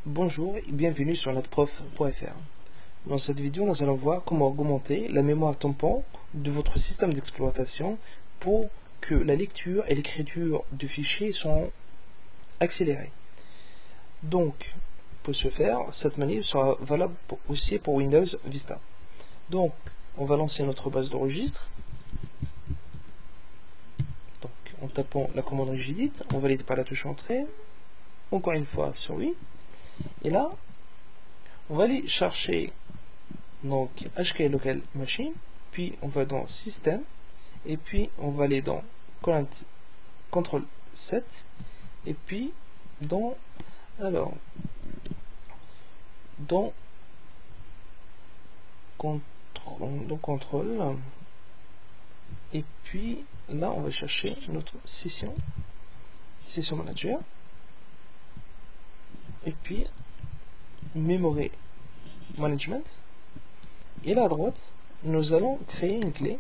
Bonjour et bienvenue sur notreprof.fr. Dans cette vidéo, nous allons voir comment augmenter la mémoire tampon de votre système d'exploitation pour que la lecture et l'écriture du fichier soient accélérées. Donc, pour ce faire, cette manip sera valable aussi pour Windows Vista. Donc, on va lancer notre base de registre. Donc, en tapant la commande rigidit, on valide par la touche entrée. Encore une fois sur oui. Et là, on va aller chercher donc HK local machine, puis on va dans système, et puis on va aller dans control 7, et puis dans contrôle, et puis là on va chercher notre session manager, et puis memory management, et là à droite nous allons créer une clé.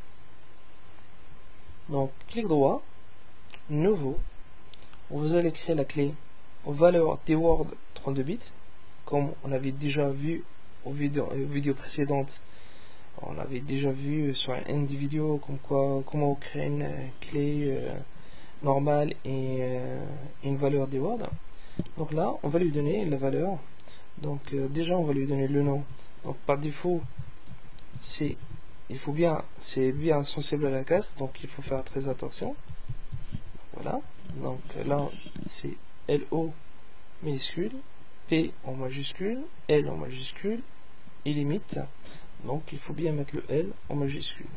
Donc clic droit, nouveau, vous allez créer la clé aux valeurs des Word 32 bits comme on avait déjà vu aux vidéos précédentes. On avait déjà vu sur une des vidéos comme quoi comment créer une clé normale et une valeur des Word. Donc là on va lui donner la valeur. Donc déjà on va lui donner le nom. Donc par défaut c'est bien sensible à la casse, donc il faut faire très attention. Voilà, donc là c'est LO minuscule, P en majuscule, L en majuscule et limite. Donc il faut bien mettre le L en majuscule.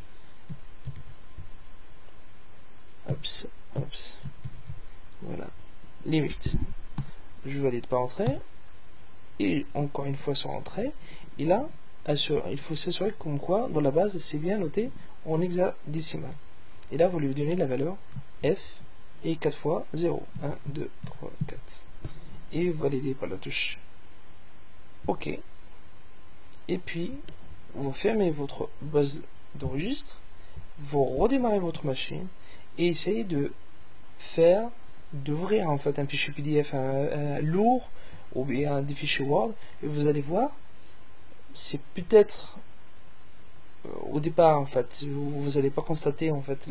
Hops, hops. Voilà, limite. Je valide par entrée. Et encore une fois sur entrée, et là il faut s'assurer comme quoi dans la base c'est bien noté en hexadécimal, et là vous lui donnez la valeur F et 4 fois 0, 1, 2, 3, 4, et vous validez par la touche OK, et puis vous fermez votre base de registre, vous redémarrez votre machine et essayez d'ouvrir en fait un fichier PDF lourd ou bien des fichiers Word, et vous allez voir, c'est peut-être au départ en fait vous n'allez pas constater en fait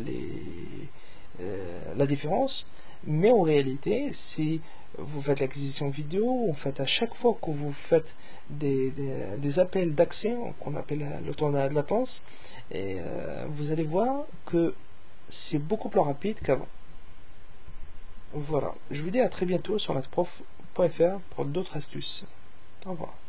la différence, mais en réalité si vous faites l'acquisition vidéo, en fait à chaque fois que vous faites des appels d'accès qu'on appelle le temps de latence, et vous allez voir que c'est beaucoup plus rapide qu'avant. Voilà, je vous dis à très bientôt sur notreprof.fr pour d'autres astuces. Au revoir.